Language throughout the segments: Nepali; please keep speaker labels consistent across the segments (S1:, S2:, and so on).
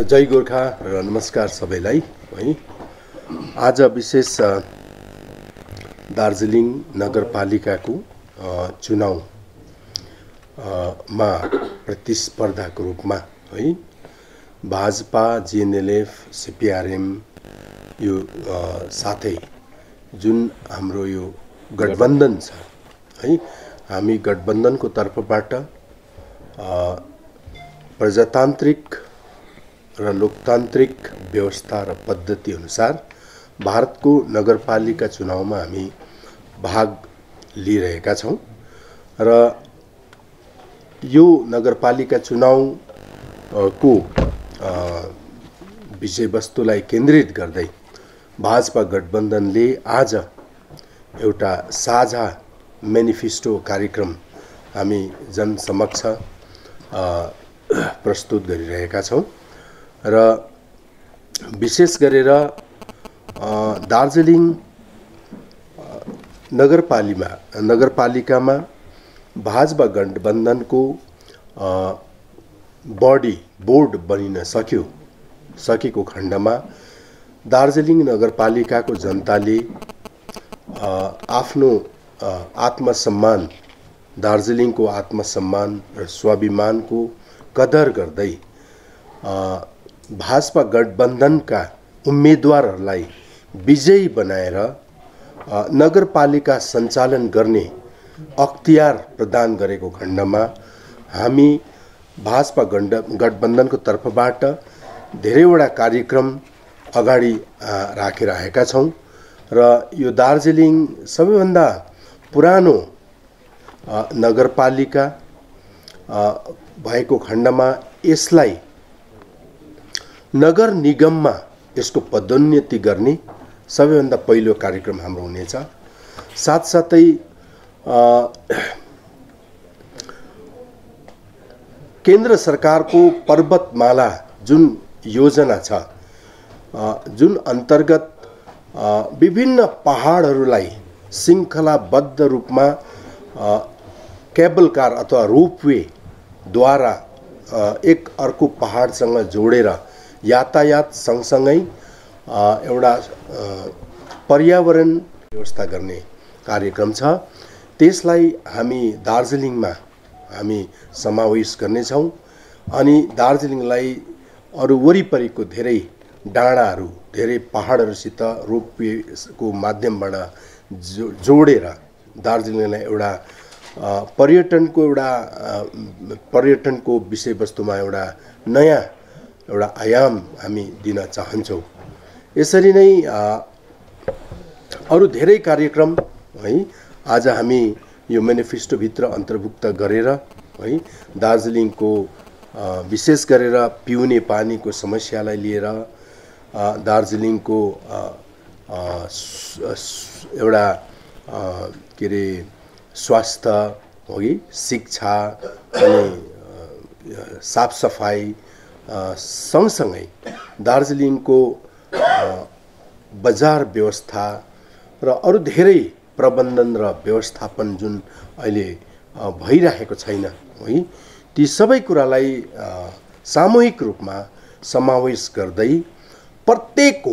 S1: जय गोर्खा र नमस्कार सबैलाई है। आज विशेष दार्जिलिङ नगरपालिकाको चुनाव मा प्रतिस्पर्धाको रूपमा है भाजपा जिएनएलएफ सीपीआरएम यो साथै जुन हाम्रो यो गठबन्धन छ है, हामी गठबन्धनको तर्फबाट प्रजातान्त्रिक र लोकतान्त्रिक व्यवस्था र पद्धति अनुसार भारतको नगरपालिका चुनावमा हामी भाग लिइरहेका छौं र यो नगरपालिका चुनाव को विषयवस्तुलाई केन्द्रित गर्दै भाजपा गठबन्धनले आज एउटा साझा म्यानिफेस्टो कार्यक्रम हामी जनसमक्ष प्रस्तुत गरिरहेका छौं र विशेष गरेर दार्जिलिङ नगरपालिकामा भाजपा गठबन्धनको बोर्ड बनिन सकेको खण्डमा दार्जिलिङ नगरपालिकाको जनताले आफ्नो आत्मसम्मान, दार्जिलिङको आत्मसम्मान र स्वाभिमानको कदर गर्दै भाजपा गठबन्धनका उम्मेदवारहरूलाई विजयी बनाएर नगरपालिका सञ्चालन गर्ने अख्तियार प्रदान गरेको खण्डमा हामी भाजपा गठबन्धनको तर्फबाट धेरैवटा कार्यक्रम अगाडि राखेर आएका छौं र यो दार्जिलिङ सबैभन्दा पुरानो नगरपालिका भएको खण्डमा यसलाई नगर निगममा यसको पदोन्नति गर्ने सबैभन्दा पहिलो कार्यक्रम हाम्रो हुनेछ। साथसाथै केन्द्र सरकारको पर्वतमाला जुन योजना छ, जुन अन्तर्गत विभिन्न पहाडहरूलाई श्रृङ्खलाबद्ध रूपमा केबल कार अथवा रोपवे द्वारा एक अर्को पहाडसँग जोडेर यातायात सँगसँगै एउटा पर्यावरण व्यवस्था गर्ने कार्यक्रम छ। त्यसलाई हामी दार्जिलिङमा हामी समावेश गर्नेछौँ अनि दार्जिलिङलाई अरू वरिपरिको धेरै डाँडाहरू, धेरै पहाडहरूसित रोपवेको माध्यमबाट जोडेर दार्जिलिङलाई एउटा पर्यटनको विषयवस्तुमा एउटा नयाँ आयाम हामी दिन चाहन्छौँ। यसरी नै अरू धेरै कार्यक्रम है आज हामी यो म्यानिफेस्टो भित्र अन्तर्भुक्त गरेर है दार्जिलिङको विशेष गरेर पिउने पानीको समस्यालाई लिएर दार्जिलिङको एउटा के रे स्वास्थ्य है, शिक्षा अनि साफ सफाई सँगसँगै दार्जिलिङको बजार व्यवस्था र अरू धेरै प्रबन्धन र व्यवस्थापन जुन अहिले भइरहेको छैन है, ती सबै कुरालाई सामूहिक रूपमा समावेश गर्दै प्रत्येक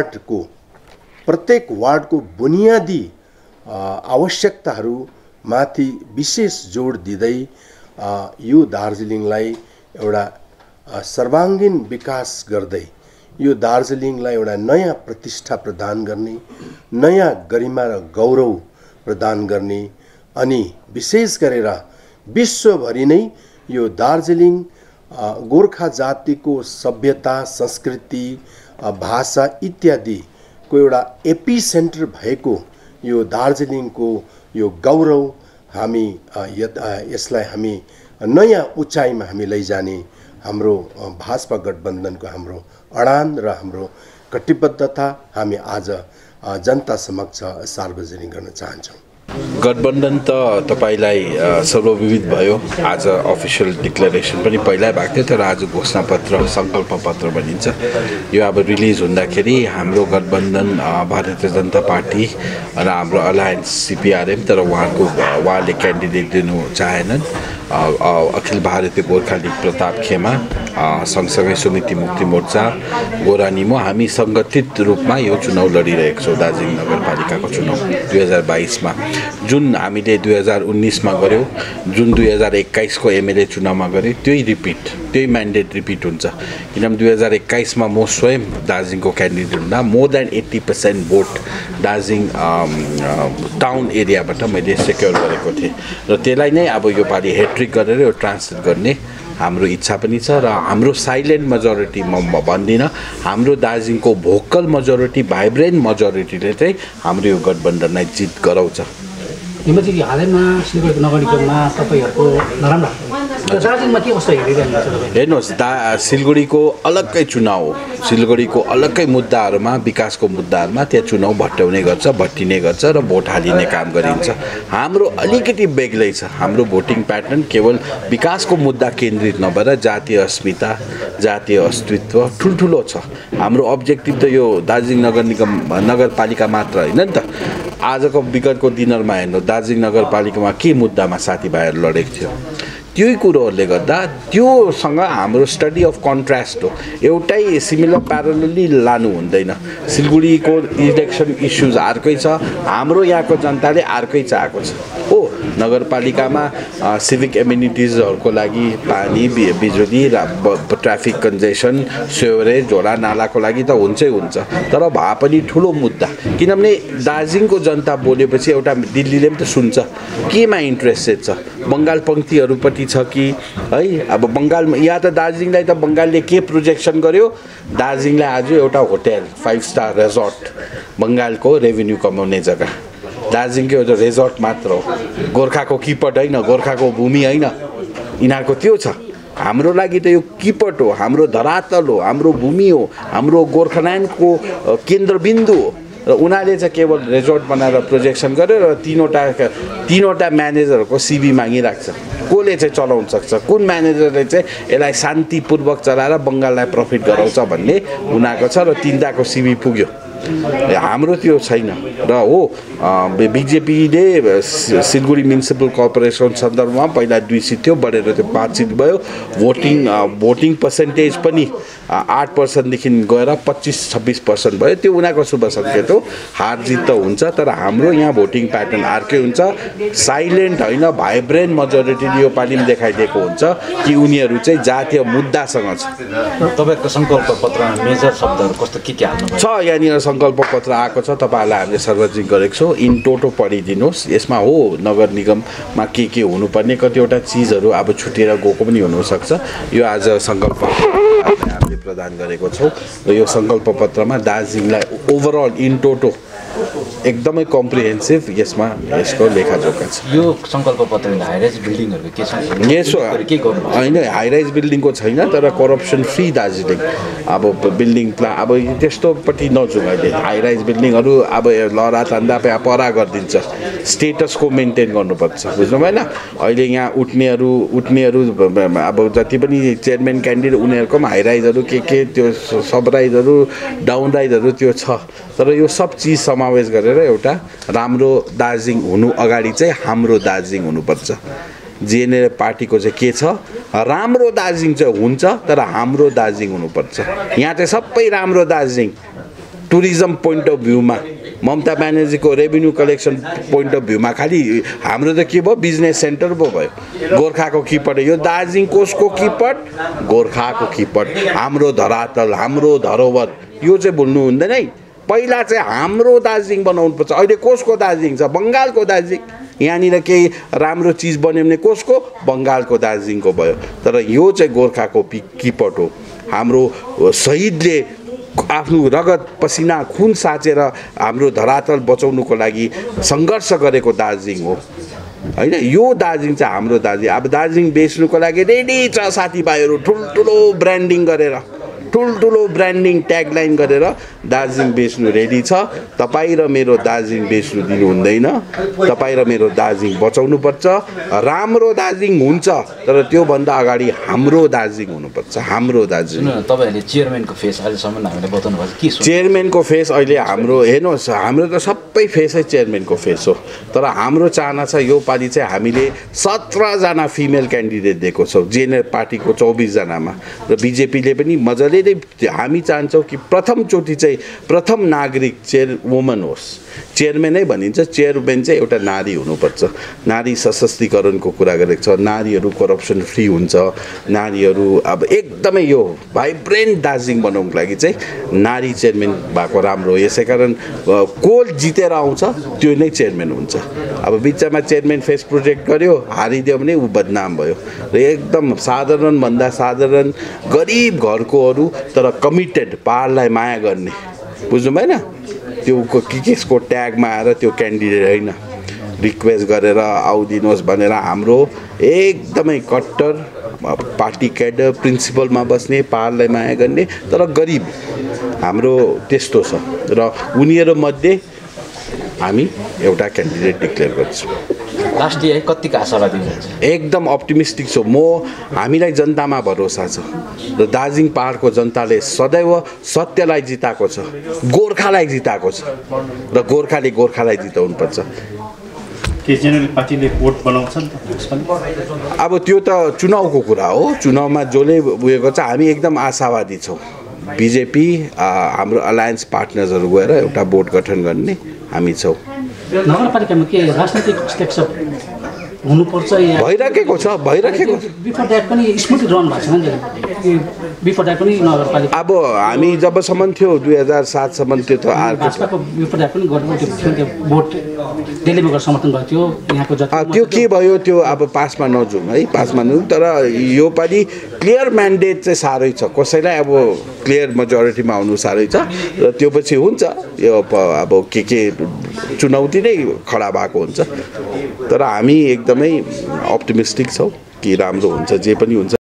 S1: वार्डको बुनियादी आवश्यकताहरू माथि विशेष जोड दिँदै यो दार्जिलिङलाई एउटा सर्वाङ्गीन विकास गर्दै यो दार्जिलिङलाई एउटा नयाँ प्रतिष्ठा प्रदान गर्ने, नयाँ गरिमा र गौरव प्रदान गर्ने अनि विशेष गरेर विश्वभरि नै यो दार्जिलिङ गोर्खा जातिको सभ्यता, संस्कृति, भाषा इत्यादिको एउटा एपिसेन्टर भएको यो दार्जिलिङको यो गौरव हामी यसलाई हामी नयाँ उचाइमा हामी लैजाने हाम्रो भाजपा गठबन्धनको हाम्रो अडान र हाम्रो कटिबद्धता हामी आज जनता समक्ष सार्वजनिक गर्न चाहन्छौँ।
S2: गठबन्धन त तपाईलाई सर्वविदित भयो। आज अफिसियल डिक्लेरेसन पनि पहिल्यै भएको थियो, तर आज घोषणापत्र, सङ्कल्प पत्र भनिन्छ। यो अब रिलिज हुँदाखेरि हाम्रो गठबन्धन भारतीय जनता पार्टी र हाम्रो अलायन्स सीपीआरएम, तर उहाँले क्यान्डिडेट दिनु चाहेनन्। अखिल भारतीय गोर्खा लिग प्रताप खेमा सँगसँगै समिति मुक्ति मोर्चा गोरानीमो हामी सङ्गठित रूपमा यो चुनाव लडिरहेको छौँ। दार्जिलिङ नगरपालिकाको चुनाव 2022मा जुन हामीले 2019मा गऱ्यौँ, जुन 2021को एमएलए चुनावमा गऱ्यौँ, त्यही म्यान्डेट रिपिट हुन्छ। किनभने 2021मा म स्वयं दार्जिलिङको क्यान्डिडेट हुँदा more than 80% vote Darjeeling town एरियाबाट मैले सेक्योर गरेको थिएँ र त्यसलाई नै अब यो पालि हेट्रिक गरेर यो ट्रान्सलेट गर्ने हाम्रो इच्छा पनि छ र हाम्रो साइलेन्ट मेजोरिटी म भन्दिनँ, हाम्रो दार्जिलिङको भोकल मेजोरिटी, भाइब्रेन्ट मेजोरिटीले चाहिँ हाम्रो यो गठबन्धनलाई जित गराउँछ।
S3: हिमजी हालैमा सिलगढीको नगर निगममा तपाईँहरूको नराम्रो दार्जिलिङमा के कस्तो
S2: हेर्नुहोस्, सिलगढीको अलग्गै चुनाव हो। सिलगढीको अलग्गै मुद्दाहरूमा, विकासको मुद्दाहरूमा त्यहाँ चुनाव भट्टिने गर्छ र भोट हालिने काम गरिन्छ। हाम्रो अलिकति बेग्लै छ। हाम्रो भोटिङ प्याटर्न केवल विकासको मुद्दा केन्द्रित नभएर जातीय अस्मिता, जातीय अस्तित्व ठुल्ठुलो छ। हाम्रो अब्जेक्टिभ त यो दार्जिलिङ नगरपालिका मात्र होइन नि त। आजको विगतको दिनहरूमा हेर्नु, दार्जिलिङ नगरपालिकामा के मुद्दामा साथीभाइहरू लडेको थियो, त्यही कुरोहरूले गर्दा त्योसँग हाम्रो स्टडी अफ कन्ट्रास्ट हो। एउटै सिमिलर प्यारलली लानु हुँदैन। सिलगढीको इलेक्सन इस्युज अर्कै छ, हाम्रो यहाँको जनताले अर्कै चाहेको छ हो। नगरपालिकामा सिभिक एम्युनिटिजहरूको लागि पानी, बिजुली, ट्राफिक कन्जेसन, सेवरेज, झोडा नालाको लागि त हुन्छै हुन्छ, तर भए पनि ठुलो मुद्दा। किनभने दार्जिलिङको जनता बोलेपछि एउटा दिल्लीले पनि त सुन्छ केमा इन्ट्रेस्टेड छ। बङ्गाल पङ्क्तिहरूपट्टि छ कि है, अब बङ्गालमा या त दार्जिलिङलाई त बङ्गालले के प्रोजेक्सन गर्यो, दार्जिलिङलाई आज एउटा होटेल 5 स्टार रेजर्ट, बङ्गालको रेभेन्यू कमाउने जग्गा दार्जिलिङको एउटा रेजर्ट मात्र हो। गोर्खाको किपट होइन, गोर्खाको भूमि होइन, यिनीहरूको त्यो छ। हाम्रो लागि त यो किपट हो, हाम्रो धरातल हो, हाम्रो भूमि हो, हाम्रो गोर्खाल्यान्डको केन्द्रबिन्दु हो र उनीहरूले चाहिँ केवल रेजर्ट बनाएर प्रोजेक्सन गर्यो र तीनवटा म्यानेजरहरूको सिभी मागिरहेको छ। कसले चाहिँ चलाउन सक्छ, कुन म्यानेजरले चाहिँ यसलाई शान्तिपूर्वक चलाएर बङ्गाललाई प्रफिट गराउँछ भन्ने उनीहरूको छ र तिनवटाको सिभी पुग्यो। हाम्रो त्यो छैन र हो। बिजेपीले सिलगढी म्युनिसिपल कर्पोरेसन सन्दर्भमा पहिला 2 सिट थियो, बढेर त्यो 5 सिट भयो। भोटिङ पर्सेन्टेज पनि 8%देखि गएर 25-26% भयो। त्यो उनीहरूको शुभ सङ्केत हो। हार जित त हुन्छ, तर हाम्रो यहाँ भोटिङ प्याटर्न अर्कै हुन्छ। साइलेन्ट होइन, भाइब्रेन्ट मेजोरिटीले यो पालि पनि देखाइदिएको हुन्छ कि उनीहरू चाहिँ जातीय मुद्दासँग छ।
S4: तपाईँको सङ्कल्प पत्रमा मेजर शब्दहरू कस्तो के हाल्नु
S2: छ? यहाँनिर सङ्कल्प पत्र आएको छ, तपाईँहरूलाई हामीले सार्वजनिक गरेको छौँ। इन टोटो पढिदिनुहोस्। यसमा हो नगर निगममा के हुनुपर्ने, कतिवटा चिजहरू अब छुटेर गएको पनि हुनसक्छ। यो आज सङ्कल्प हामीले प्रदान गरेको छौँ र यो सङ्कल्प पत्रमा दार्जिलिङलाई ओभरअल इन टोटो एकदमै कम्प्रिहेन्सिभ यसमा यसको लेखाजोखा छ।
S4: यो सङ्कल्प पत्रमा हाइराइज बिल्डिङहरू के छ?
S2: यसो होइन, हाइराइज बिल्डिङको छैन, तर करप्सन फ्री दार्जिलिङ। अब बिल्डिङ प्लान अब त्यस्तोपट्टि नजाउँ अहिले। हाइराइज बिल्डिङहरू अब लहरा तन्दा परा गरिदिन्छ। स्टेटसको मेन्टेन गर्नुपर्छ, बुझ्नु भएन? अहिले यहाँ उठ्नेहरू अब जति पनि चेयरम्यान क्यान्डिडेट उनीहरूको पनि हाइराइजहरू के त्यो सब राइजहरू, डाउन राइजहरू त्यो छ। तर यो सब चिज समावेश गरेर एउटा राम्रो दार्जिलिङ हुनु अगाडि चाहिँ हाम्रो दार्जिलिङ हुनुपर्छ। जिएनएल पार्टीको चाहिँ के छ, राम्रो दार्जिलिङ चाहिँ हुन्छ, तर हाम्रो दार्जिलिङ हुनुपर्छ। यहाँ चाहिँ सबै राम्रो दार्जिलिङ टुरिज्म पोइन्ट अफ भ्यूमा, ममता ब्यानर्जीको रेभेन्यू कलेक्सन पोइन्ट अफ भ्यूमा खालि हाम्रो त के भयो, बिजनेस सेन्टर पो भयो। गोर्खाको किपट, यो दार्जिलिङ कोषको किपट, गोर्खाको किपट, हाम्रो धरातल, हाम्रो धरोहर, यो चाहिँ भुल्नु हुँदैन है। पहिला चाहिँ हाम्रो दार्जिलिङ बनाउनुपर्छ। अहिले कोषको दार्जिलिङ छ, बङ्गालको दार्जिलिङ। यहाँनिर केही राम्रो चिज बन्यो भने कोषको, बङ्गालको दार्जिलिङको भयो। तर यो चाहिँ गोर्खाको किपट हो। हाम्रो शहीदले आफ्नो रगत पसिना खुन साचेर हाम्रो धरातल बचाउनुको लागि सङ्घर्ष गरेको दार्जिलिङ हो होइन। यो दार्जिलिङ चाहिँ हाम्रो दार्जिलिङ। अब दार्जिलिङ बेच्नुको लागि रेडी छ साथीभाइहरू, ठुल्ठुलो ब्रान्डिङ गरेर, ठुल्ठुलो ब्रान्डिङ ट्यागलाइन गरेर दार्जिलिङ बेच्नु रेडी छ। तपाईँ र मेरो दार्जिलिङ बेच्नु दिनु हुँदैन। तपाईँ र मेरो दार्जिलिङ बचाउनुपर्छ। राम्रो दार्जिलिङ हुन्छ, तर त्योभन्दा अगाडि हाम्रो दार्जिलिङ हुनुपर्छ। हाम्रो दार्जिलिङ।
S4: तपाईँहरूले चेयरम्यानको फेस अहिलेसम्म हामीले बताउनु भएको के?
S2: चेयरम्यानको फेस अहिले हाम्रो हेर्नुहोस्, हाम्रो त सब सबै फेसै चेयरम्यानको फेस हो। तर हाम्रो चाहना छ यो पालि चाहिँ हामीले 17 जना फिमेल क्यान्डिडेट दिएको छौँ जेएनएल पार्टीको 24 जनामा र बीजेपीले पनि मजाले नै हामी चाहन्छौँ कि प्रथमचोटि चाहिँ प्रथम नागरिक चेयरवुमन होस्। चेयरम्यानै भनिन्छ, चेयरम्यान चाहिँ एउटा नारी हुनुपर्छ। नारी सशक्तिकरणको कुरा गरेको छ, नारीहरू करप्सन फ्री हुन्छ, नारीहरू अब एकदमै यो भाइब्रेन्ट दार्जिलिङ बनाउनको लागि चाहिँ नारी चेयरम्यान भएको राम्रो हो। यसै कारण को जितेर आउँछ त्यो नै चेयरम्यान हुन्छ। अब बिचमा चेयरम्यान फेस प्रोजेक्ट गर्यो, हारिदियो भने ऊ बदनाम भयो र एकदम साधारणभन्दा साधारण गरिब घरकोहरू तर कमिटेड पाहाडलाई माया गर्ने, बुझ्नु भएन? त्यो केसको ट्यागमा आएर त्यो क्यान्डिडेट होइन, रिक्वेस्ट गरेर आउदिनुहोस् भनेर हाम्रो एकदमै कट्टर पार्टी क्याडर प्रिन्सिपलमा बस्ने, पाहाडलाई माया गर्ने तर गरिब हाम्रो त्यस्तो छ र उनीहरूमध्ये हामी एउटा क्यान्डिडेट डिक्लेयर गर्छौँ।
S4: लास्ट इयर कतिको आशावादी हुनुहुन्छ?
S2: एकदम अप्टिमिस्टिक छु म। हामीलाई जनतामा भरोसा छ र दार्जिलिङ पाहाडको जनताले सदैव सत्यलाई जिताएको छ, गोर्खालाई जिताएको छ र गोर्खालाई जिताउनुपर्छ।
S5: के जेनरल पार्टीले भोट बनाउँछ नि त?
S2: अब त्यो त चुनावको कुरा हो, चुनावमा जसले उयो गर्छ। हामी एकदम आशावादी छौँ। बीजेपी हाम्रो अलायन्स पार्टनर्सहरू गएर एउटा बोर्ड गठन गर्ने हामी छौँ।
S3: नगरपालिकामा के राजनीतिक हस्तक्षेप हुनुपर्छ या
S2: भइराखेको छ?
S3: बिफोर द्याट पनि स्मुथली रन भएको छैन नि? बिफोर द्याट पनि नगरपालिका
S2: अब हामी जबसम्म थियो 2007 सम्म त्यो त
S3: भाजपाको बिफोर द्याट पनि गभर्मेन्ट त्यो भोट दिल्लीमा गएर समर्थन भएको थियो। यहाँको जति
S2: त्यो के भयो त्यो अब पासमा नजाउँ है, पासमा नजाउँ। तर यो पालि क्लियर म्यान्डेट चाहिँ साह्रै छ, कसैलाई अब क्लियर मेजोरिटीमा आउनु साह्रै छ र त्यो पछि हुन्छ यो अब के चुनौती नै खडा भएको हुन्छ। तर हामी एकदमै अप्टिमिस्टिक छौँ कि राम्रो हुन्छ, जे पनि हुन्छ।